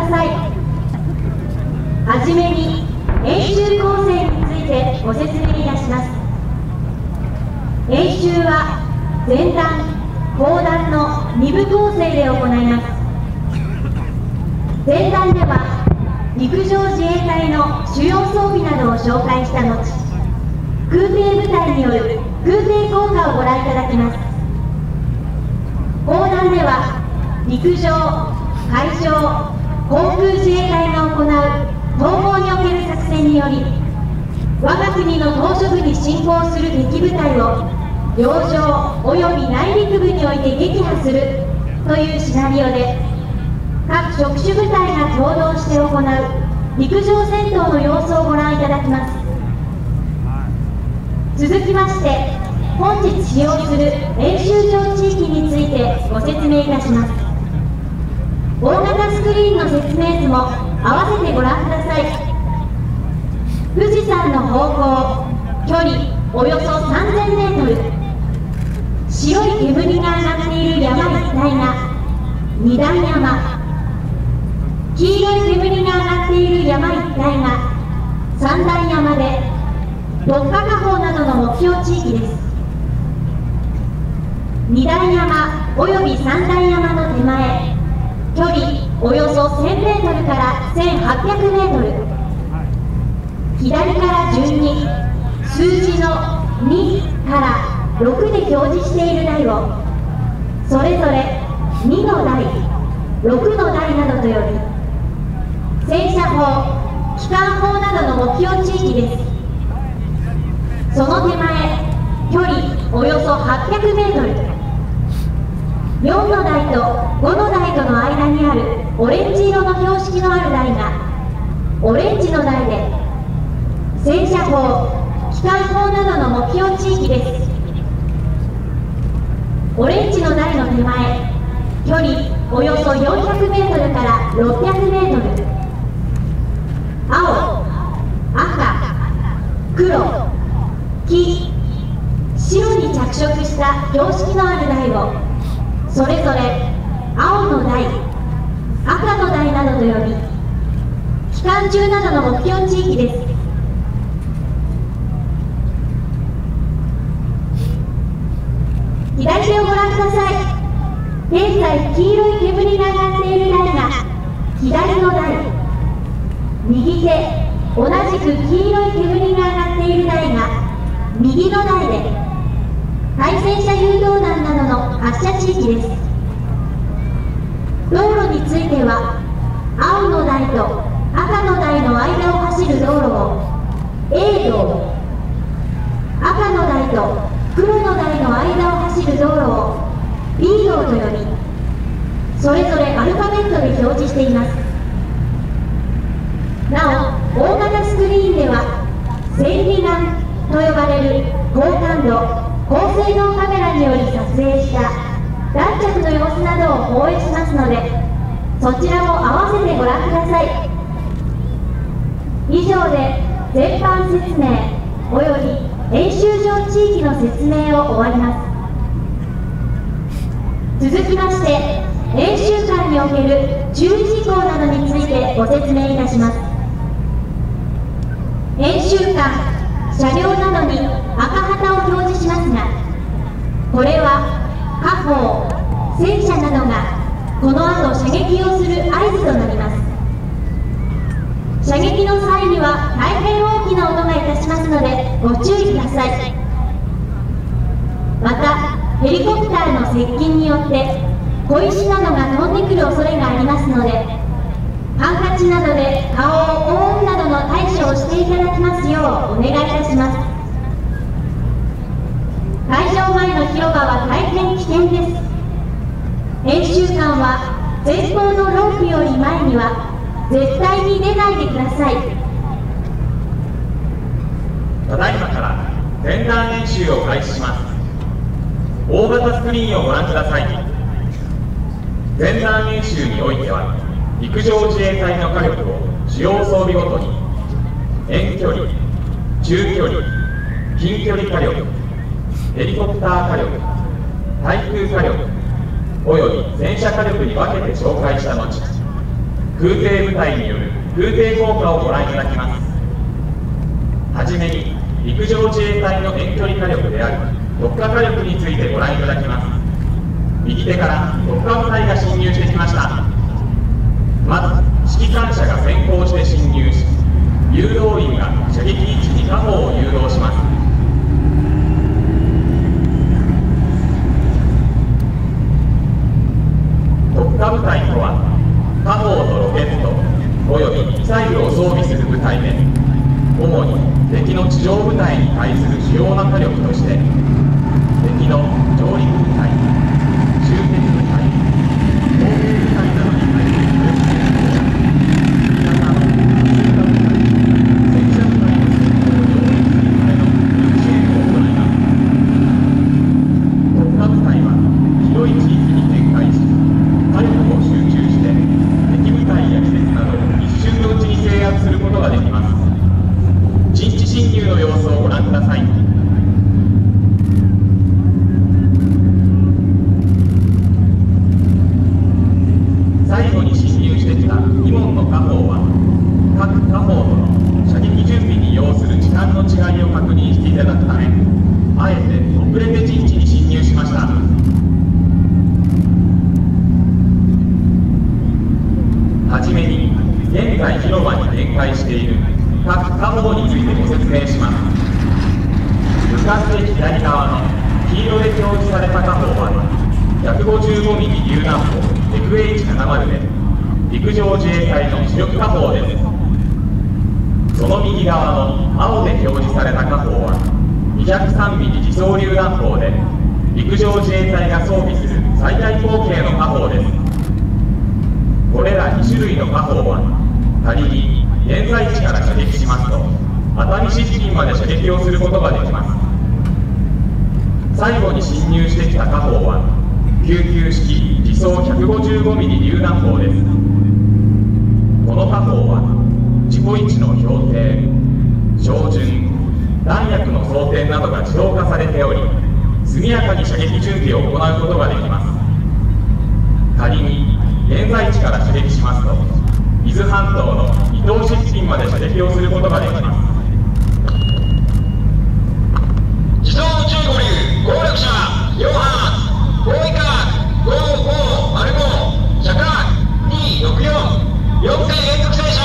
ださい。はじめに演習構成についてご説明いたします。演習は前段、後段の2部構成で行います。前段では陸上自衛隊の主要装備などを紹介した後、空挺部隊による空挺効果をご覧いただきます。後段では陸上、海上、航空自衛隊が行う統合における作戦により、我が国の島嶼部に侵攻する敵部隊を洋上および内陸部において撃破するというシナリオで、各職種部隊が共同して行う陸上戦闘の様子をご覧いただきます。続きまして、本日使用する演習場地域についてご説明いたします。大型スクリーンの説明図も合わせてご覧ください。富士山の方向、距離およそ3000メートル、白い煙が上がっている山一帯が二段山、黄色い煙が上がっている山一帯が三段山で、六ヶ河口などの目標地域です。二段山および三段山の手前、距離およそ1000メートルから1800メートル、左から順に数字の2から6で表示している台をそれぞれ2の台、6の台などと呼び、戦車砲、機関砲などの目標地域です。その手前、距離およそ800メートル、4の台と5の台との間にあるオレンジ色の標識のある台がオレンジの台で、戦車砲、機関砲などの目標地域です。オレンジの台の手前、距離およそ400メートルから600メートル、青、赤、黒、黄、白に着色した標識のある台をそれぞれ青の台、赤の台などと呼び、機関銃などの目標地域です。左手をご覧ください。現在黄色い煙が上がっている台が左の台、右手同じく黄色い煙が上がっている台が右の台で、対戦車誘導弾などの発射地域です。道路については青の台と赤の台の間を走る道路を A 道、赤の台と黒の台の間を走る道路を B 道と呼び、それぞれアルファベットで表示しています。なお、大型スクリーンでは千里眼と呼ばれる高感度高性能カメラにより撮影した弾着の様子などを放映しますので、そちらも合わせてご覧ください。以上で全般説明および演習場地域の説明を終わります。続きまして、演習間における注意事項などについてご説明いたします。演習間、車両などに赤旗を表示しますが、これは火砲、戦車などがこの後射撃をする合図となります。射撃の際には大変大きな音がいたしますのでご注意ください。また、ヘリコプターの接近によって小石などが飛んでくる恐れがありますので、ハンカチなどで顔を覆うなどの対処をしていただきますようお願いいたします。会場前の広場は大変危険です。演習間は前方のロープより前には絶対に出ないでください。 ただいまから前段演習を開始します。大型スクリーンをご覧ください。前段演習においては陸上自衛隊の火力を主要装備ごとに遠距離、中距離、近距離火力、ヘリコプター火力、対空火力および戦車火力に分けて紹介した後、 空挺部隊による空挺降下をご覧いただきます。はじめに陸上自衛隊の遠距離火力である特化火力についてご覧いただきます。右手から特化部隊が侵入してきました。まず指揮官車が先行して侵入し、誘導員が射撃位置に火砲を誘導します。特化部隊とは、火砲とロケットおよびミサイルを装備する部隊で、主に敵の地上部隊に対する主要な火力として、敵の上陸部隊、終結部隊、砲兵部隊などに対する火力戦闘や、味方の追加部隊、戦車部隊の戦闘を両立するための支援を行います。特化部隊は広い地域に展開し、火力を集中して敵部隊や施設などを一瞬のうちに制圧することができます。陣地侵入の様子をご覧ください。最後に侵入してきた2門の火砲は、各火砲との射撃準備に要する時間の違いを確認していただくため、あえて遅れて陣地に侵入しました。はじめに現在広場に展開している各火砲についてご説明します。向かって左側の黄色で表示された火砲は 155mm 榴弾砲 FH70 で陸上自衛隊の主力火砲です。その右側の青で表示された火砲は 203mm 自走榴弾砲で陸上自衛隊が装備する最大口径の火砲です。これら2種類の火砲は仮に現在地から射撃しますと熱海市付近まで射撃をすることができます。最後に侵入してきた火砲は救急式自走 155mm 榴弾砲です。この火砲は自己位置の標定、照準、弾薬の装填などが自動化されており、速やかに射撃準備を行うことができます。仮に現在地から射撃しますと伊豆半島の伊東市付近まで射撃をすることができます。自動15流合力車4発合意化5505車間264 4回連続停車。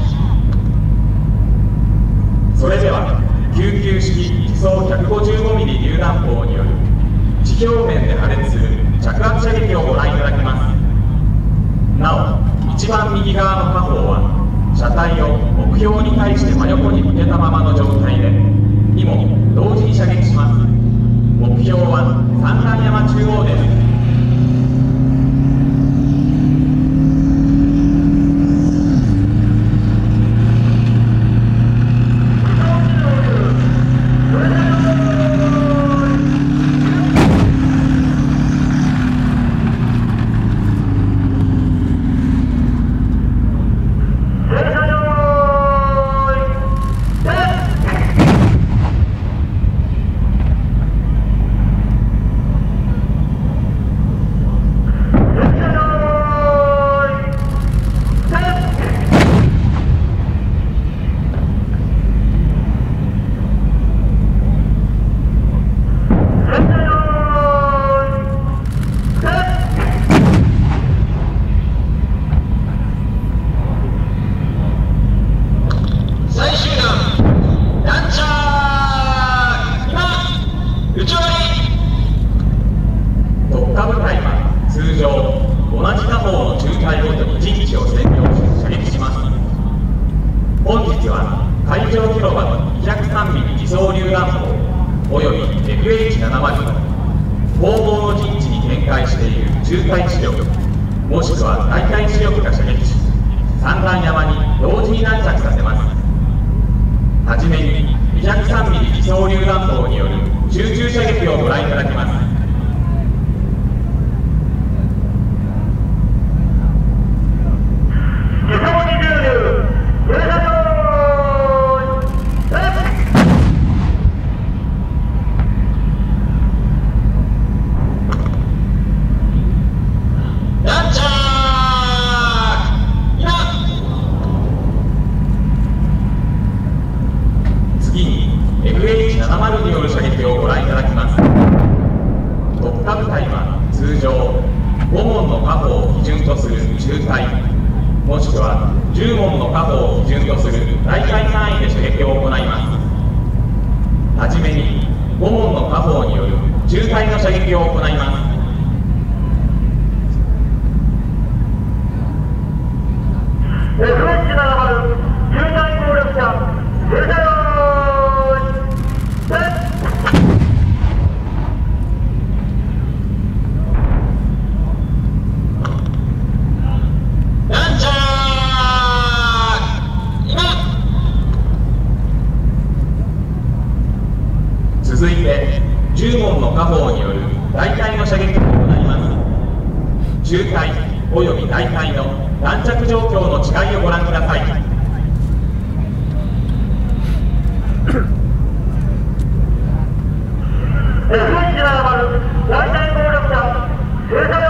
それでは救急式自走 155mm 榴弾砲による地表面で破裂する着圧射撃をご覧いただきます。なお一番右側の火砲は車体を目標に対して真横に向けたままの状態で2門同時に射撃します。目標は三段山中央です。および FH70 後方の陣地に展開している中隊主力もしくは大隊主力が射撃し三段山に同時に軟着させます。はじめに 203mm 自走榴弾砲による集中射撃をご覧いただきます。 FH70 による射撃をご覧いただきます。特化部隊は通常5門の火砲を基準とする中隊、もしくは10門の火砲を基準とする大隊単位で射撃を行います。はじめに5門の火砲による中隊の射撃を行います。 FH70 中隊攻略者停車よ続いて10門の火砲による大隊の射撃を行います。中隊および大隊の弾着状況の違いをご覧ください。 FH70 大隊攻略者停車よ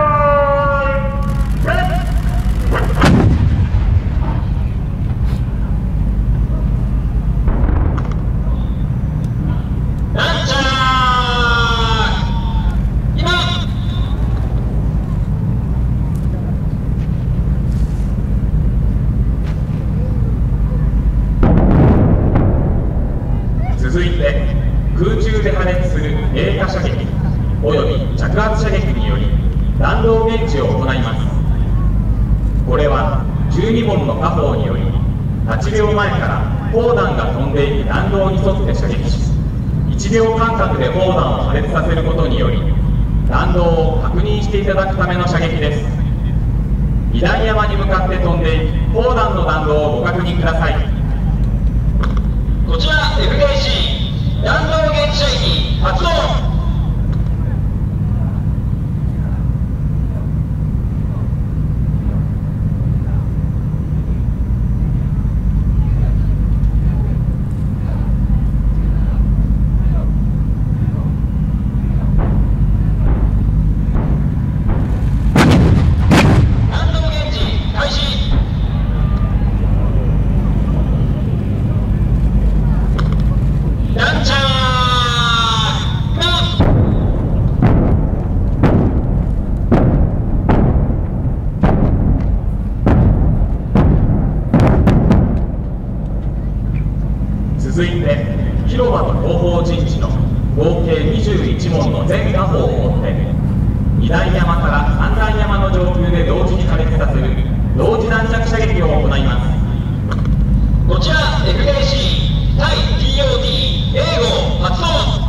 続いて空中で破裂する影火射撃および着圧射撃により弾道撃地を行います。これは12門の火砲により8秒前から砲弾が飛んでいる弾道に沿って射撃し、1秒間隔で砲弾を破裂させることにより弾道を確認していただくための射撃です。二段山に向かって飛んでいく砲弾の弾道をご確認ください。 こちら FKC 弾道撃射撃発動。 続いて広場の後方陣地の合計21門の全火砲を持って2段山から3段山の上空で同時に破裂させる同時弾着射撃を行います。 こちら FKC 対 TOT 英語発動。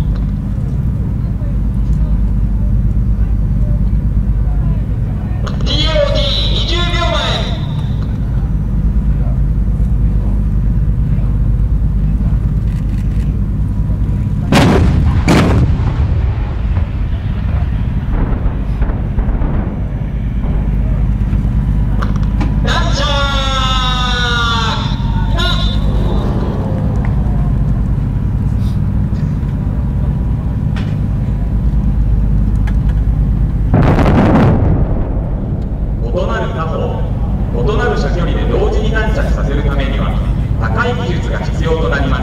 異なる射距離で同時に弾着させるためには高い技術が必要となります。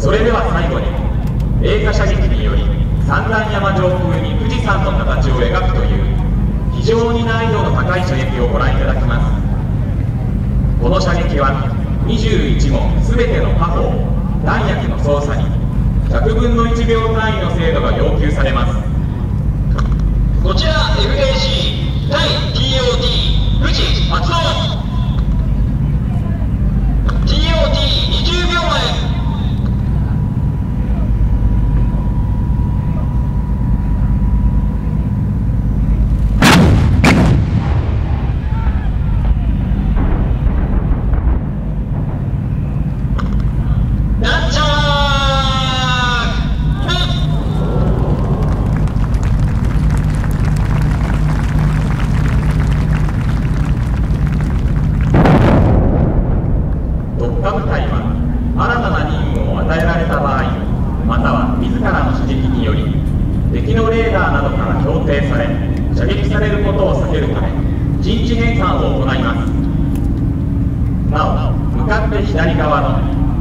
それでは最後に影火射撃により三段山上空に富士山の形を描くという非常に難易度の高い射撃をご覧いただきます。この射撃は21門すべての火砲弾薬の操作に100分の1秒単位の精度が要求されます。 こちら FKC 対 TOT 富士発動。 TOT20 秒前。 特化部隊は新たな任務を与えられた場合、または自らの指摘により敵のレーダーなどから標定され射撃されることを避けるため陣地変換を行います。なお向かって左側の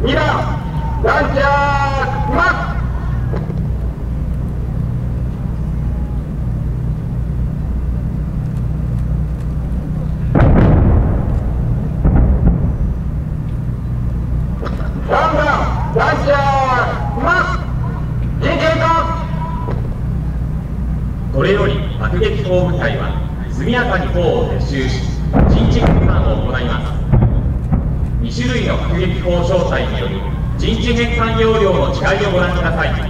2番ランチャーマッランチャーマス陣形化。 これより爆撃砲部隊は速やかに砲を撤収し陣地変換を行います。2種類の爆撃砲小隊による陣地変換要領の違いをご覧ください。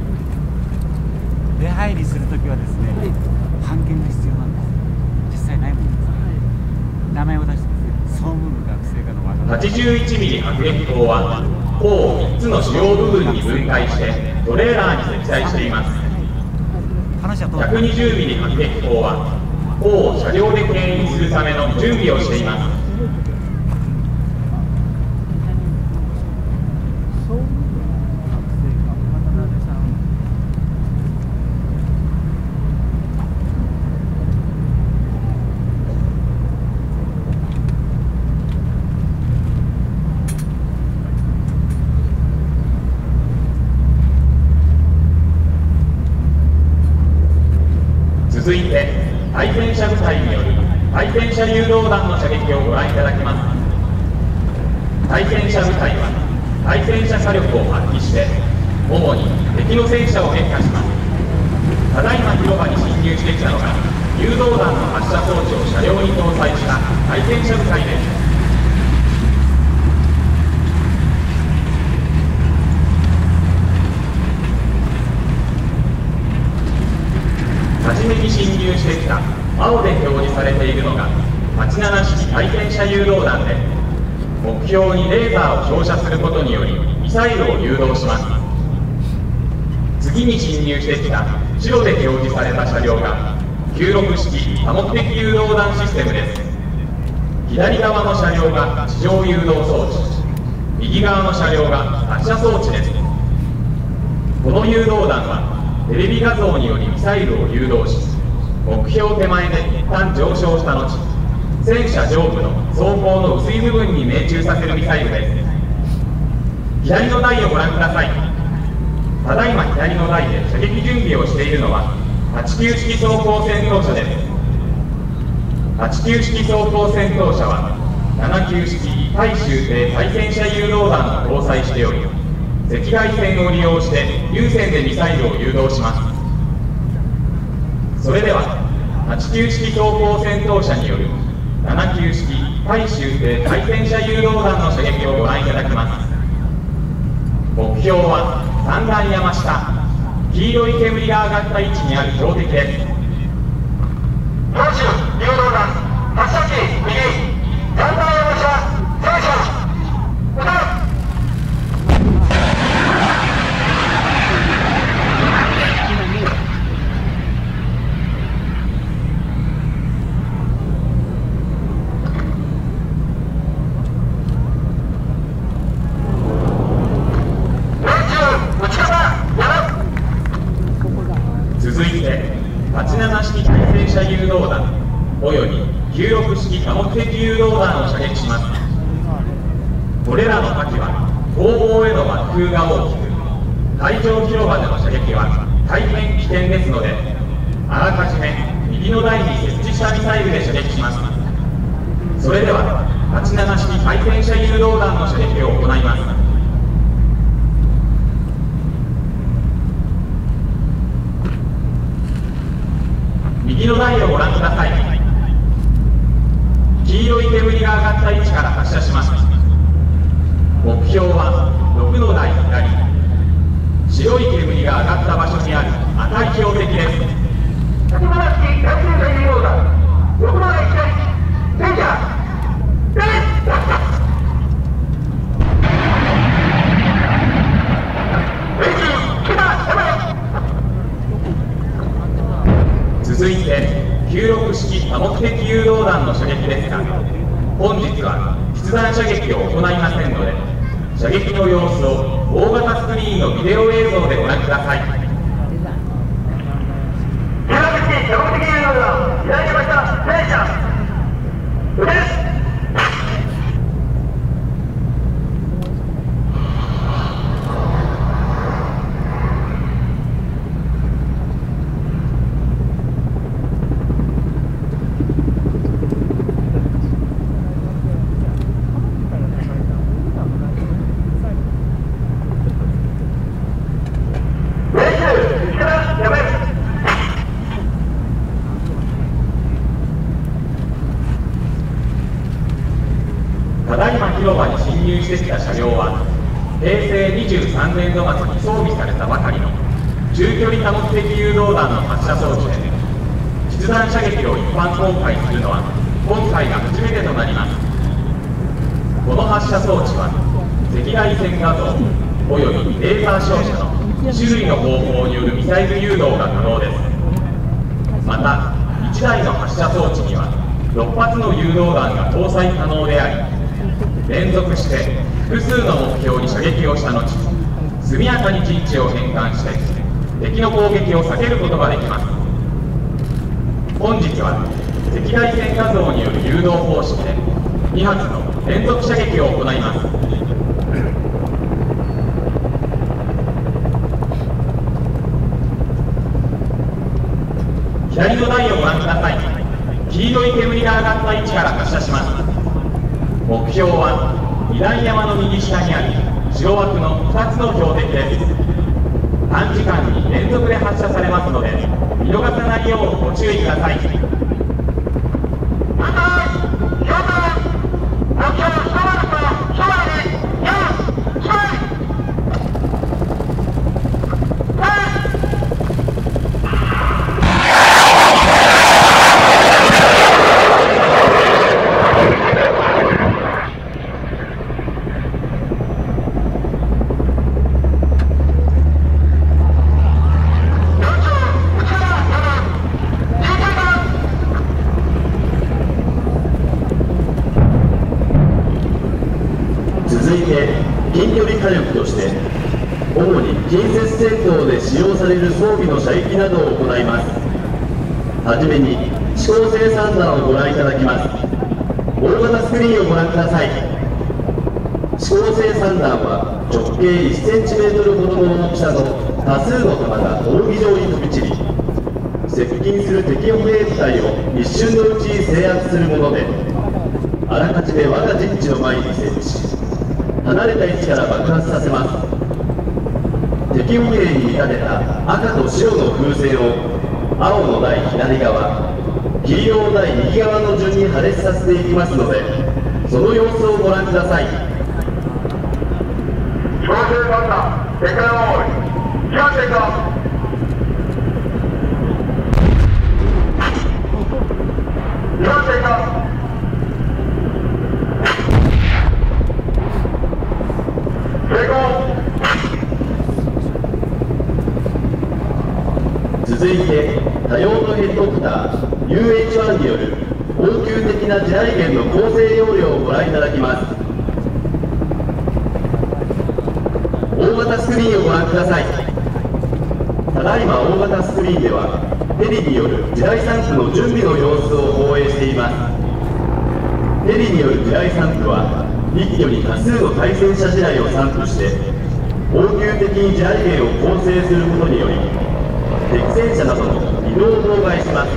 出入りするときはですね、半券が必要なんです。実際ないものです。名前を出してですね、総務部学生課の 81ミリ迫撃砲は砲を3つの主要部分に分解してトレーラーに積載しています。120ミリ迫撃砲は砲を車両で牽引するための準備をしています。続いて対戦車部隊による対戦車誘導弾の射撃をご覧いただきます。対戦車部隊は対戦車火力を発揮して主に敵の戦車を撃破します。ただいま広場に侵入してきたのが誘導弾の発射装置を車両に搭載した対戦車部隊です。はじめに侵入してきた青で表示されているのが87式対戦車誘導弾で、目標にレーザーを照射することによりミサイルを誘導します。次に侵入してきた白で表示された車両が96式多目的誘導弾システムです。左側の車両が地上誘導装置、右側の車両が発射装置です。この誘導弾はテレビ画像によりミサイルを誘導し、目標手前で一旦上昇した後、戦車上部の装甲の薄い部分に命中させるミサイルです。左の台をご覧ください。ただいま左の台で射撃準備をしているのは89式装甲戦闘車です。89式装甲戦闘車は79式対終艇対戦車誘導弾を搭載しており、赤外線を利用して有線でミサイルを誘導します。それでは89式装甲戦闘車による79式対終艇対戦車誘導弾の射撃をご覧いただきます。目標は三段山下、黄色い煙が上がった位置にある標的です。 本州誘導弾発射機右三段山下戦車撃た。 続いて87式対戦車誘導弾および96式多目的誘導弾を射撃します。これらの火器は後方への爆風が大きく、海上広場での射撃は大変危険ですので、あらかじめ右の台に設置したミサイルで射撃します。それでは87式対戦車誘導弾の射撃を行います。右の台をご覧ください。黄色い煙が上がった位置から発射します。目標は6の台左、白い煙が上がった場所にある赤い標的です。 87式対戦車誘導弾6の台左戦車続いて96式多目的誘導弾の射撃ですが、本日は実弾射撃を行いませんので、射撃の様子を大型スクリーンのビデオ映像でご覧ください。 96式多目的誘導弾左山下戦車撃て。 だいま広場に進入してきた車両は、平成23年度末に装備されたばかりの中距離貨物的誘導弾の発射装置で、実弾射撃を一般公開するのは今回が初めてとなります。この発射装置は赤外線画像およびレーザー照射の種類の方法によるミサイル誘導が可能です。また1台の発射装置には6発の誘導弾が搭載可能であり、連続して複数の目標に射撃をした後、速やかに陣地を変換して敵の攻撃を避けることができます。本日は赤外線画像による誘導方式で2発の連続射撃を行います。左の台をご覧ください。黄色い煙が上がった位置から発射します。目標は二段山の右下にある白枠の2つの標的です。短時間に連続で発射されますので見逃さないようご注意ください。 続いて近距離火力として主に近接戦闘で使用される装備の射撃などを行います。はじめに指向性散弾をご覧いただきます。大型スクリーンをご覧ください。指向性散弾は直径 1cm ほどの大きさの多数の弾が扇状に飛び散り、接近する敵歩兵部隊を一瞬のうちに制圧するもので、あらかじめ我が陣地の前に設置し、離れた位置から爆発させます。敵歩兵に見立てた赤と白の風船を青の台左側、黄色の台右側の順に破裂させていきますので、その様子をご覧ください。 強制爆弾、世界を追い、気がしていた。気がしていた。 続いて多用途ヘリコプター UH-1 による応急的な地雷原の構成要領をご覧いただきます。大型スクリーンをご覧ください。ただいま大型スクリーンではヘリによる地雷散布の準備の様子を放映しています。ヘリによる地雷散布は一挙に多数の対戦車地雷を散布して応急的に地雷原を構成することにより敵戦車などの移動を妨害します。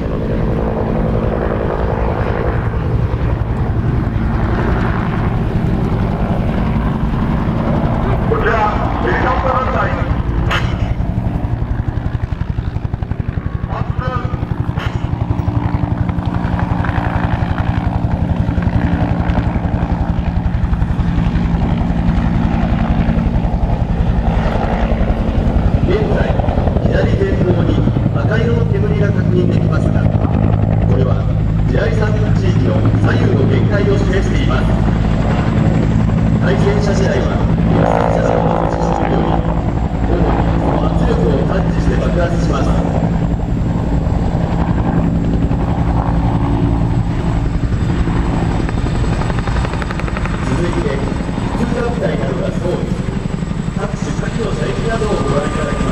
こちらヘリコプター部隊赤色の煙が確認できますが、これは地雷散布地域の左右の限界を示しています。対戦車地雷は戦車を設置するより主にその圧力を感知して爆発します。続いて普通科部隊などが装備する各種火器の射撃などをご覧いただきます。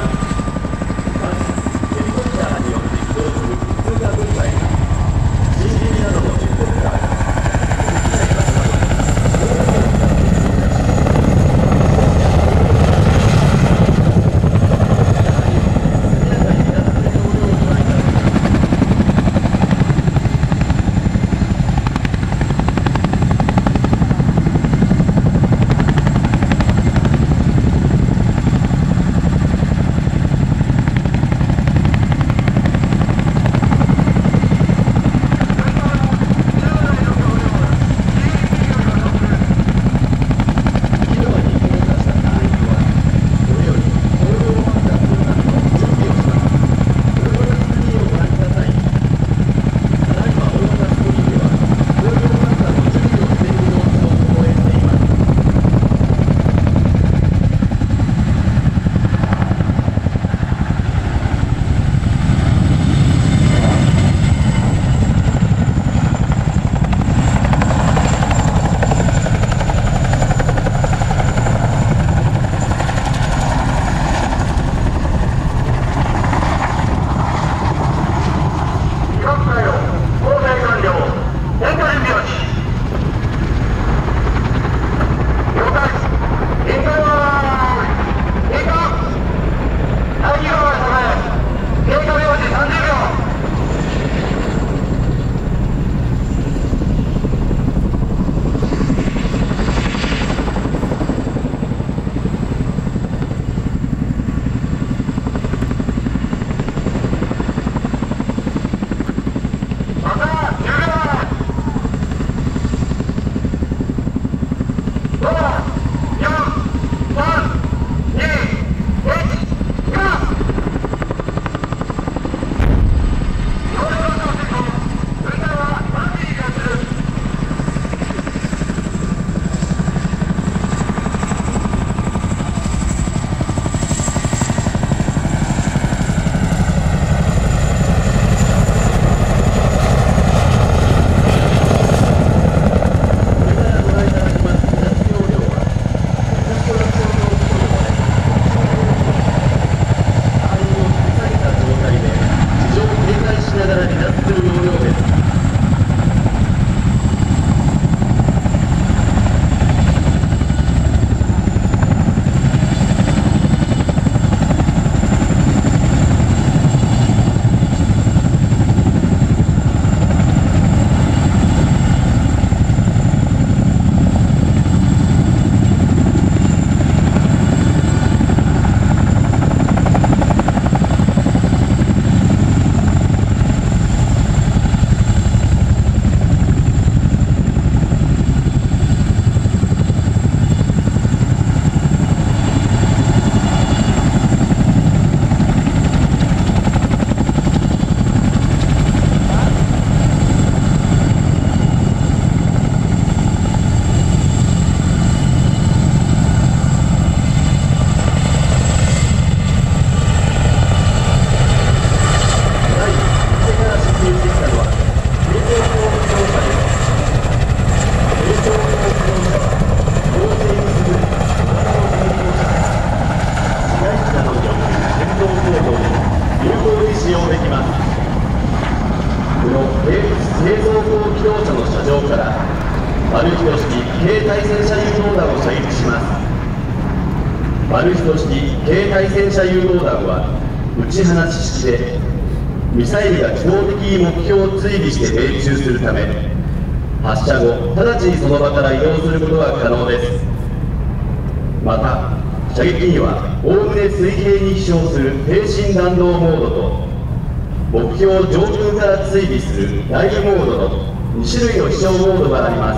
車誘導弾を射撃します。バルスト式軽対戦車誘導弾は撃ち放ち式で、ミサイルが自動的に目標を追尾して命中するため、発射後直ちにその場から移動することが可能です。また射撃にはおおむね水平に飛翔する低進弾道モードと、目標を上空から追尾するダイブモードの2種類の飛翔モードがあります。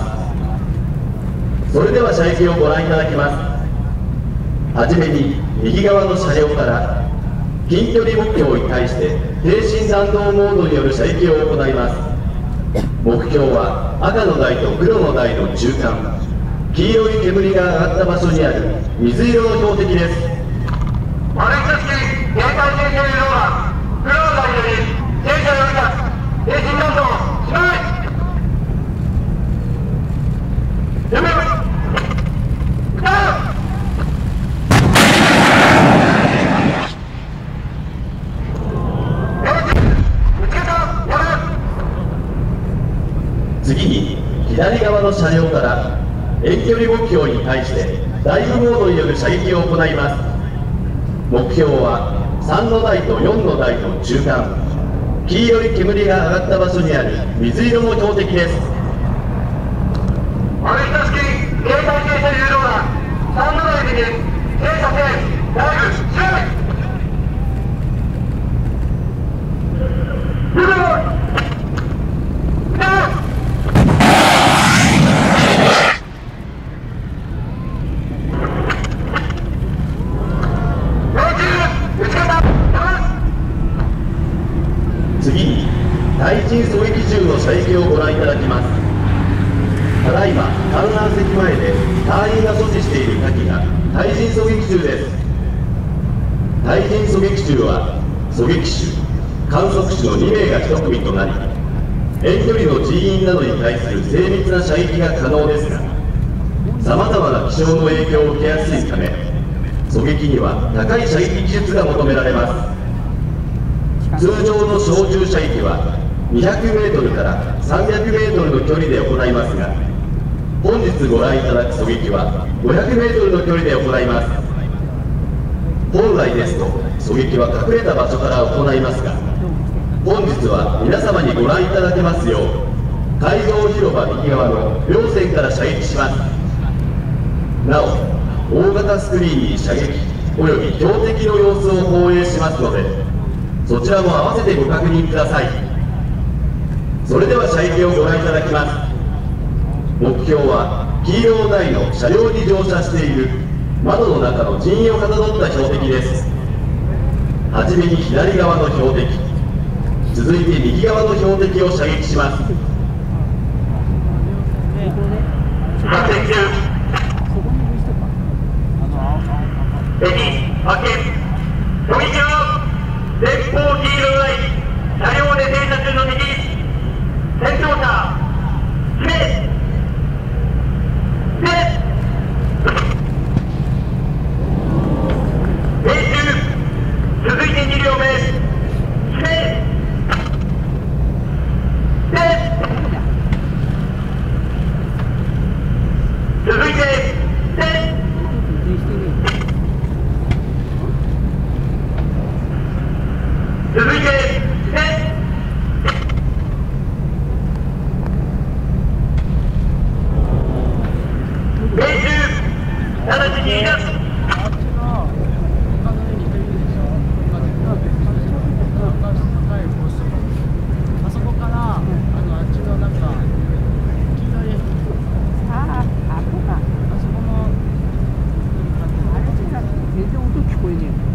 それでは射撃をご覧いただきます。はじめに右側の車両から近距離目標に対して低進弾道モードによる射撃を行います。目標は赤の台と黒の台の中間、黄色い煙が上がった場所にある水色の標的です。 丸一式警戒戦車誘導弾、黒の台より戦車よりか低進弾道しない。準備撃たう。 次に左側の車両から遠距離目標に対してダイブモードによる射撃を行います。目標は3の台と4の台の中間、黄色い煙が上がった場所にある水色の標的です。 丸一式警戒戦車誘導弾、3の台に停車線ダイブしない。 次に対人狙撃銃の射撃をご覧いただきます。ただいま観覧席前で隊員が所持している火器が対人狙撃銃です。対人狙撃銃は狙撃手、観測手の2名が1組となり、遠距離の人員などに対する精密な射撃が可能ですが、さまざまな気象の影響を受けやすいため、狙撃には高い射撃技術が求められます。通常の小銃射撃は200メートルから300メートルの距離で行いますが、本日ご覧いただく狙撃は500メートルの距離で行います。本来ですと狙撃は隠れた場所から行いますが、本日は皆様にご覧いただけますよう会場広場右側の両線から射撃します。なお大型スクリーンに射撃および標的の様子を放映しますので、そちらも合わせてご確認ください。それでは射撃をご覧いただきます。目標は黄色の台の車両に乗車している窓の中の陣営をかたどった標的です。はじめに左側の標的、続いて右側の標的を射撃します。 発見中。敵発見。狙撃は前方黄色の台、車両で停車中の敵、戦闘車指名命中。続いて2両目指名続いて続いて命中。直ちにいなす。 あそこからあっちのなんか黄色いあそこのあれ全然音聞こえねえ。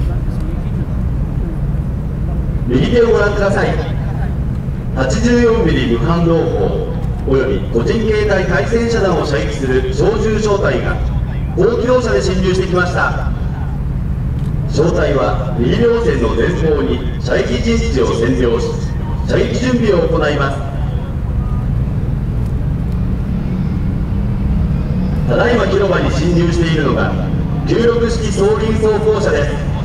右手をご覧ください。84ミリ無反動砲および個人携帯対戦車弾を射撃する小銃小隊が高機動車で侵入してきました。小隊は右両線の前方に射撃陣地を占領し、射撃準備を行います。ただいま広場に侵入しているのが96式双輪装甲車です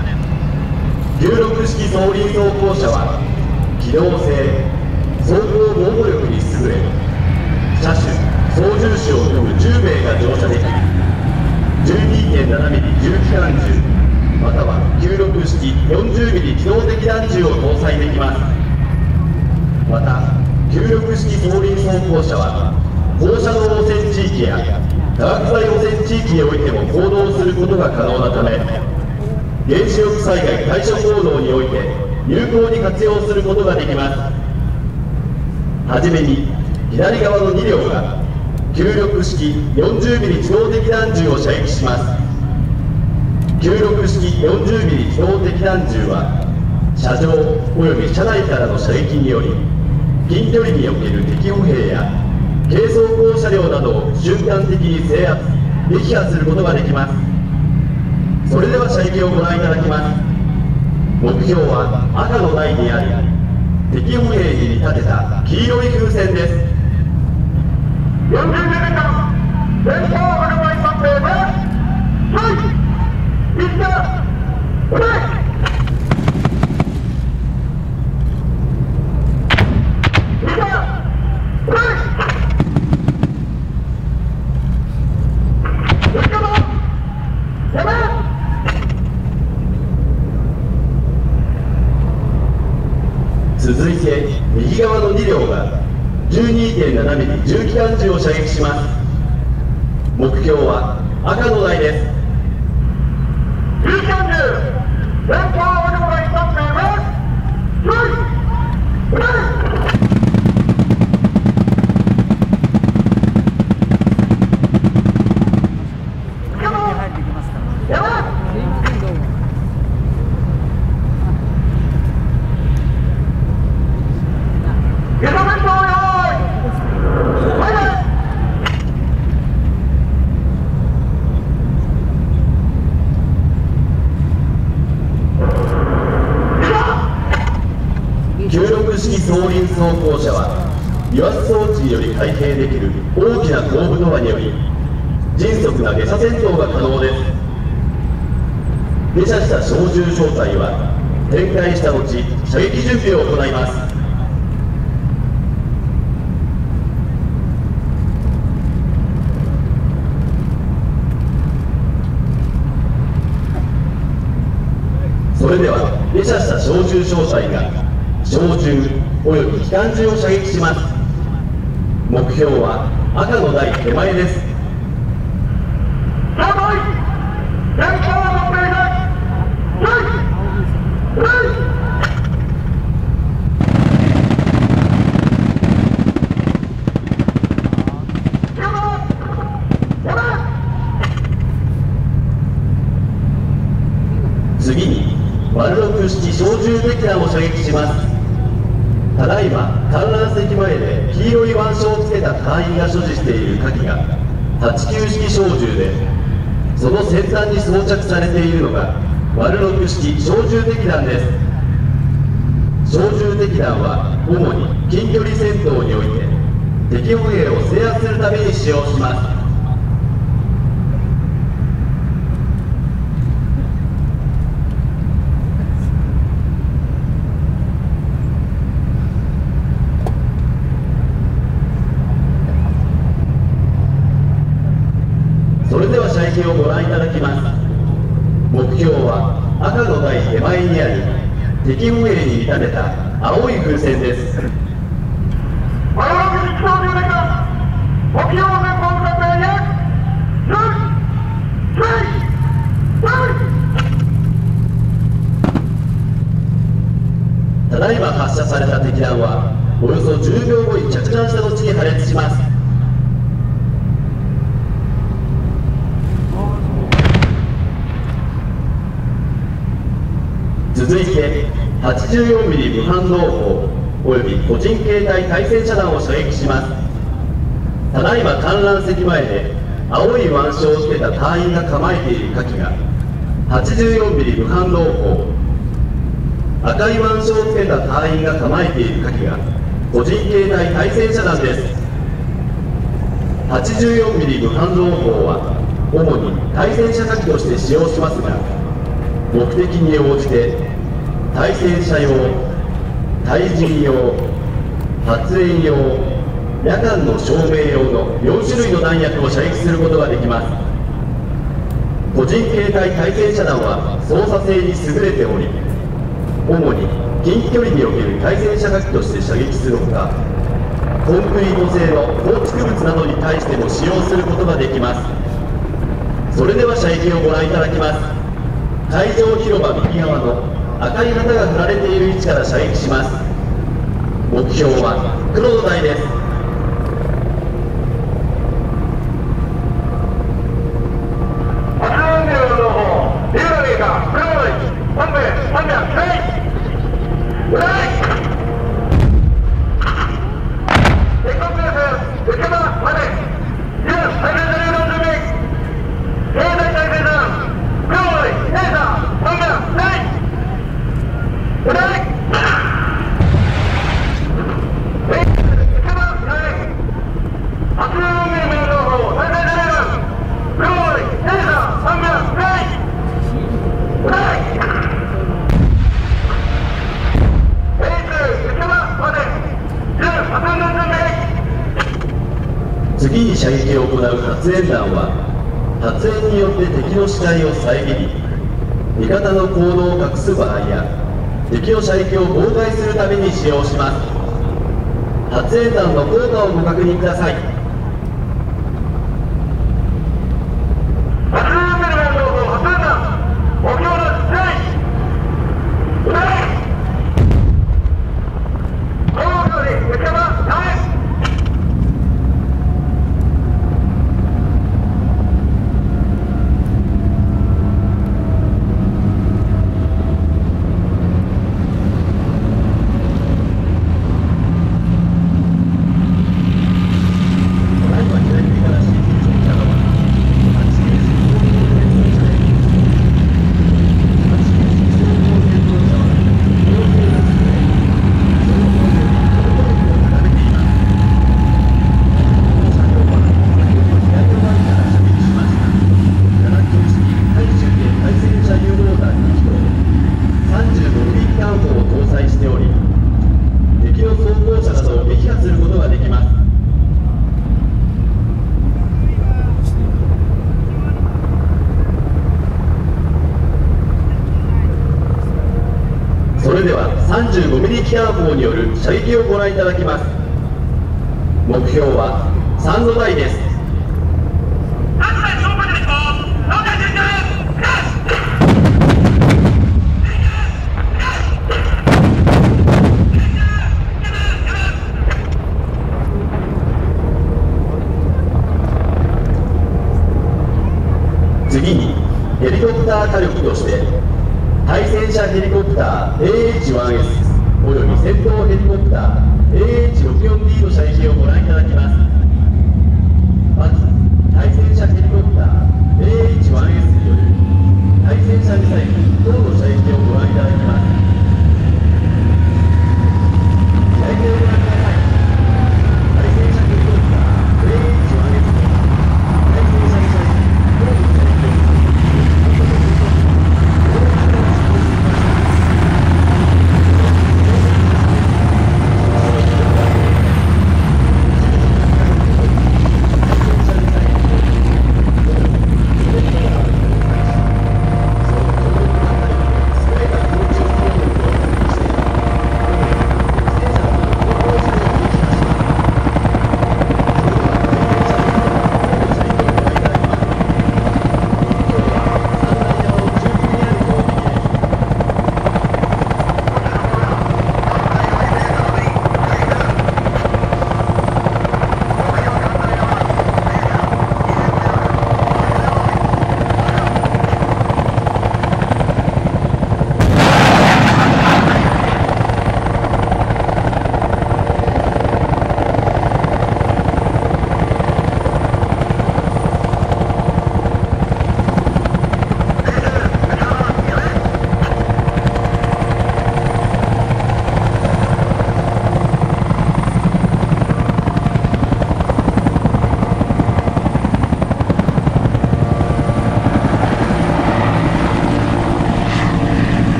。96式双輪装甲車は機動性、走行防護力に優れ、車種、 操縦士を含む10名が乗車でき、12.7 ミリ重機関銃または96式40ミリ機動的弾銃を搭載できます。また96式装輪装甲車は放射能汚染地域や化学剤汚染地域においても行動することが可能なため、原子力災害対処行動において有効に活用することができます。はじめに左側の2両が96式40ミリ機動的弾銃を射撃します。96式40ミリ機動的弾銃は車上および車内からの射撃により近距離における敵歩兵や軽装甲車両などを瞬間的に制圧撃破することができます。それでは射撃をご覧いただきます。目標は赤の台にある敵歩兵に見立てた黄色い風船です。 40名間連邦アルバイト兵です。はい、いったお願い。 続いて右側の2両が 12.7 ミリ重機関銃を射撃します。目標は赤の台です。 重機関銃連邦アルバイト兵です。はい、お願い。 96式装輪装甲車は油圧装置により開閉できる大きな後部ドアにより迅速な下車戦闘が可能です。下車した小銃小隊は展開した後射撃準備を行います。それでは下車した小銃小隊が小銃および機関銃を射撃します。目標は赤の台手前です。次に丸6式小銃撃弾を射撃します。ただいま観覧席前で黄色い腕章をつけた隊員が所持している火器が89式小銃で、その先端に装着されているのが丸6式小銃撃弾です。小銃撃弾は主に近距離戦闘において敵歩兵を制圧するために使用します。それでは射撃をご覧いただきます。目標は赤の台手前にある敵歩兵に見立てた青い風船です。ただいま発射された敵弾はおよそ10秒後に着弾した後に破裂します。続いて84ミリ無反動砲および個人携帯対戦車弾を射撃します。ただいま観覧席前で青い腕章をつけた隊員が構えている火器が84ミリ無反動砲、赤い腕章をつけた隊員が構えている火器が個人携帯対戦車弾です。84ミリ無反動砲は主に対戦車火器として使用しますが、目的に応じて対戦車用、対人用、発煙用、 夜間の照明用の4種類の弾薬を射撃することができます。個人携帯対戦車弾は操作性に優れており、主に近距離における対戦車火器として射撃するほか、コンクリート製の構築物などに対しても使用することができます。それでは射撃をご覧いただきます。会場広場右側の赤い旗が振られている位置から射撃します。目標は黒の台です。次に射撃を行う発煙弾は、発煙によって敵の視界を遮り、味方の行動を隠す場合や敵の射撃を妨害するために使用します。発煙弾の効果をご確認ください。それでは 35mm 機関砲による射撃をご覧いただきます。目標は3の台です。次にヘリコプター火力として対戦車ヘリコプター AH-1S および戦闘ヘリコプター AH-64D の射撃をご覧いただきます。まず対戦車ヘリコプター AH-1S による対戦車ミサイル等の射撃をご覧いただきます。射撃をご覧ください。対戦車ヘリコプター AH-1S の対戦車ミサイル等の射撃を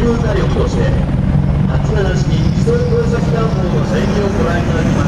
空火力として87式自走投射機関砲の射撃をご覧いただきます。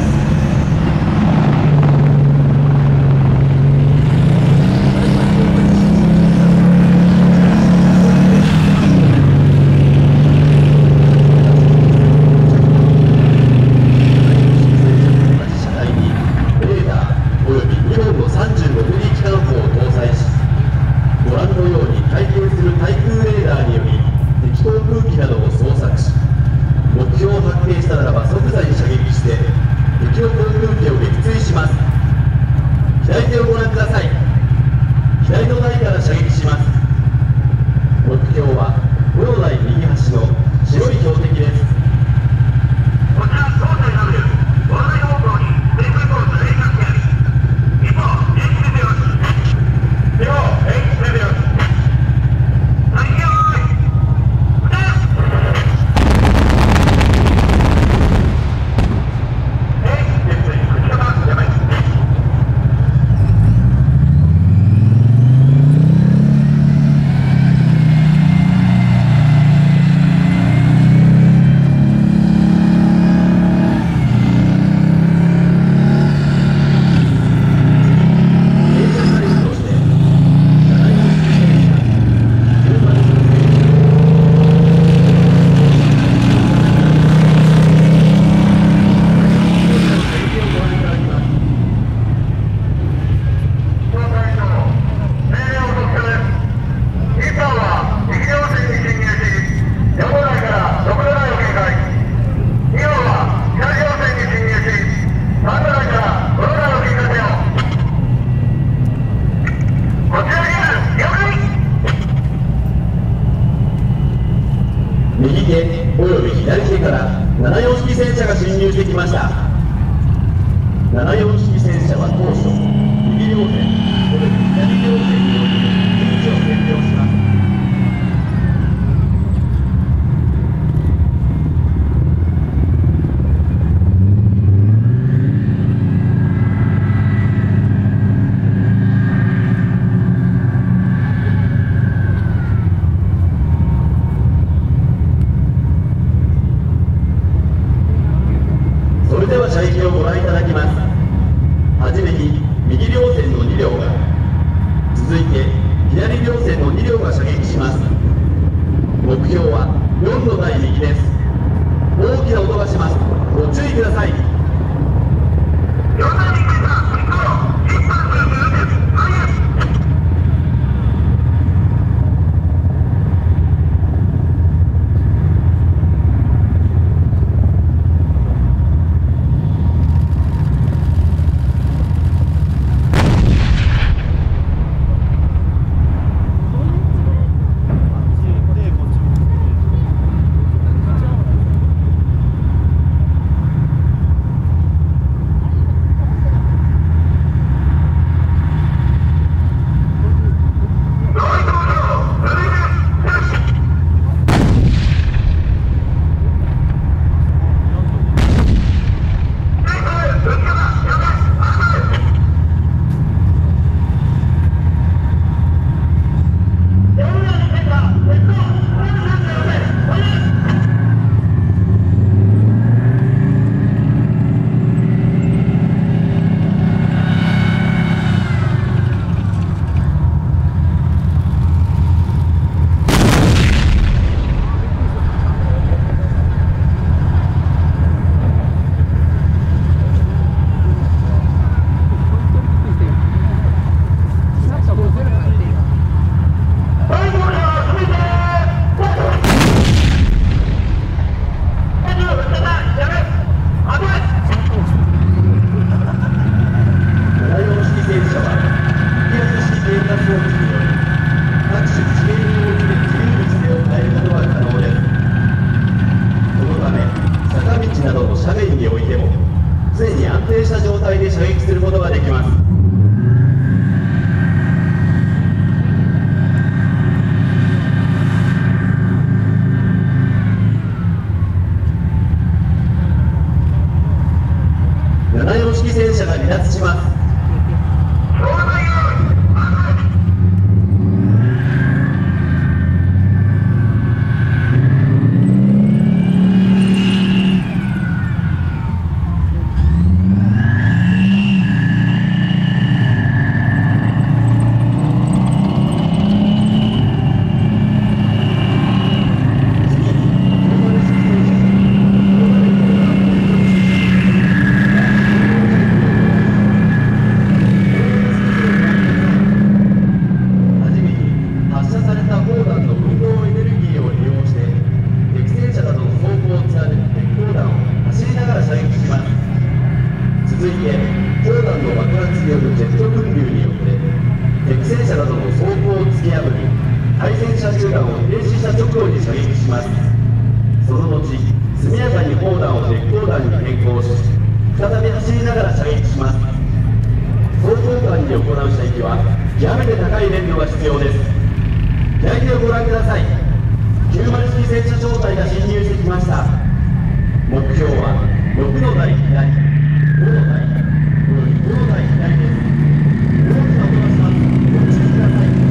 右手および左手から74式戦車が進入してきました。74式戦車は当初右両舷および左両舷により陣地を占領します。射撃をご覧いただきます。はじめに右両舷の2両が、続いて左両舷の2両が射撃します。目標は4の台右です。大きな音がします。ご注意ください。4台右です。常に安定した状態で射撃することができます。74式戦車が離脱します。 どの装甲を突き破り、対戦車集団を停止した直後に射撃します。その後、速やかに砲弾を鉄鋼弾に変更し、再び走りながら射撃します。装甲間に行う射撃は極めて高い連度が必要です。左手をご覧ください。90式戦車小隊が侵入してきました。目標は6の台左、5の台、5の台左です。大きな音がします。ご注意ください。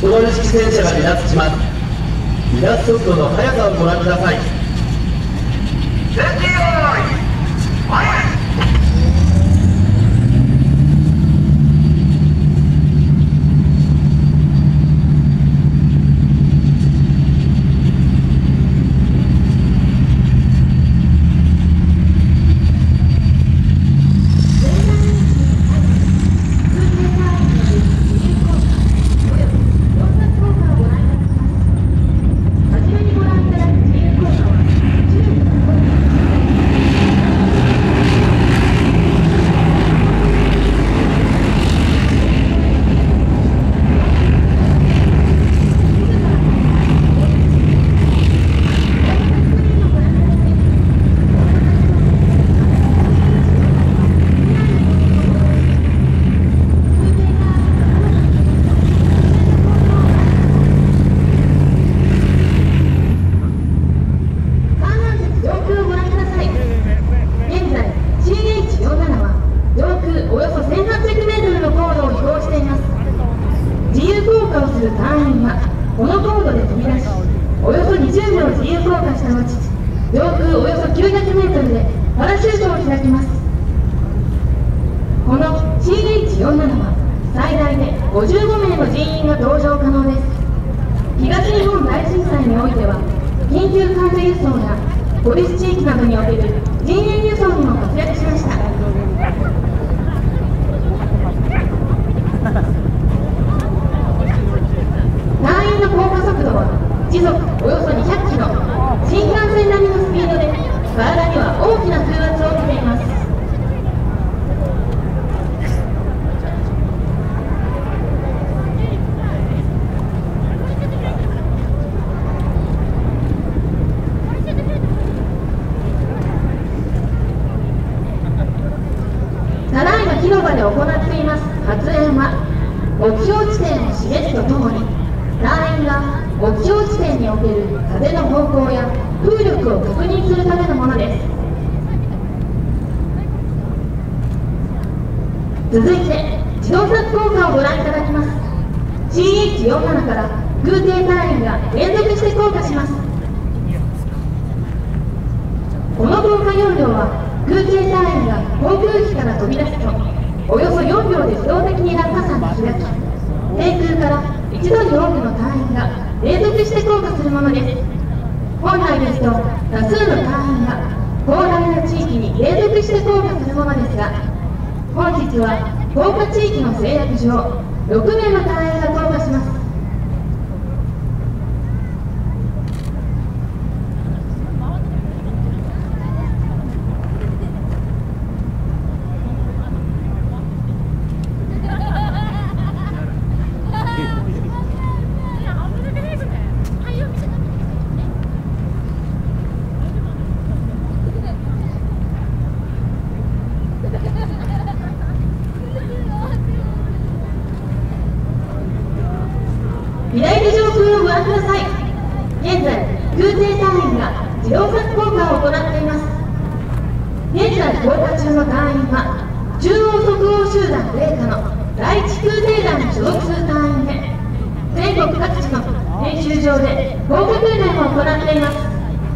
一割式戦車が離脱します。離脱速度の速さをご覧ください。 前進用意、前へ。 この高度で飛び出し、およそ20秒自由降下した後、上空およそ900メートルでパラシュートを開きます。この CH47 は最大で55名の人員が搭乗可能です。東日本大震災においては、緊急患者輸送やポリス地域などにおける人員輸送にも活躍しました。隊員の降下速度は時速およそ200キロ、新幹線並みのスピードで体には大きな風圧を受けています。ただいま広場で行っています発煙は、目標地点を示すとともに、隊員が目標地点における風の方向や風力を確認するためのものです。続いて自動索降下をご覧いただきます。 CH47 から空挺隊員が連続して降下します。この降下要領は、空挺隊員が航空機から飛び出すとおよそ4秒で自動的に落下傘が開き、低空から一度に多くの隊員が連続して降下するものです。本来ですと多数の隊員が広大な地域に連続して降下するものですが、本日は降下地域の制約上6名の隊員が降下します。左手上空をご覧ください。現在、空挺隊員が自動索降下を行っています。現在降下中の隊員は、中央即応集団零下の第一空挺団に所属する隊員で、全国各地の練習場で降下訓練を行っています。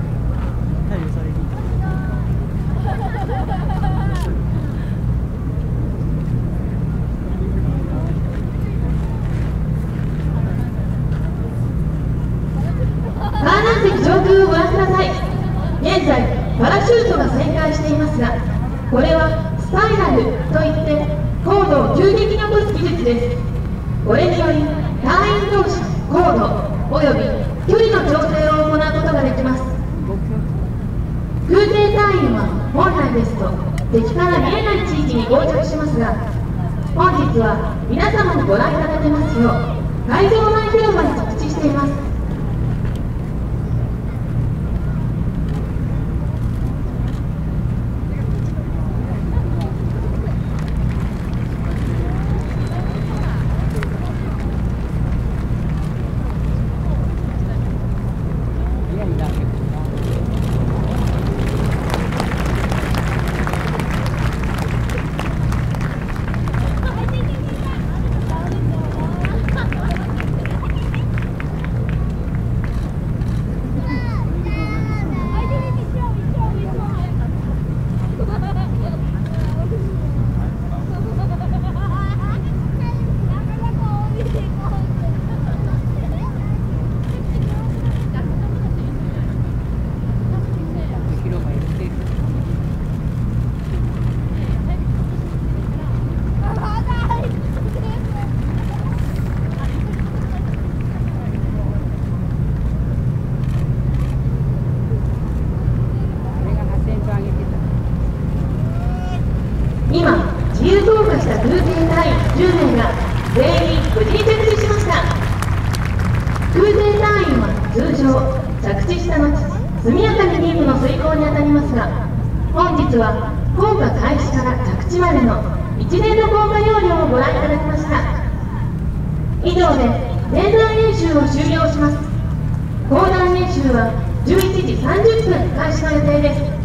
上空をご覧ください。現在パラシュートが旋回していますが、これはスパイラルといって高度を急激に起こす技術です。これにより隊員同士高度および距離の調整を行うことができます。空挺隊員は本来ですと敵から見えない地域に到着しますが、本日は皆様にご覧いただけますよう会場前広場に着地しています。 にあたりますが、本日は降下開始から着地までの一連の降下要領をご覧いただきました。以上で前段演習を終了します。後段演習は11時30分開始の予定です。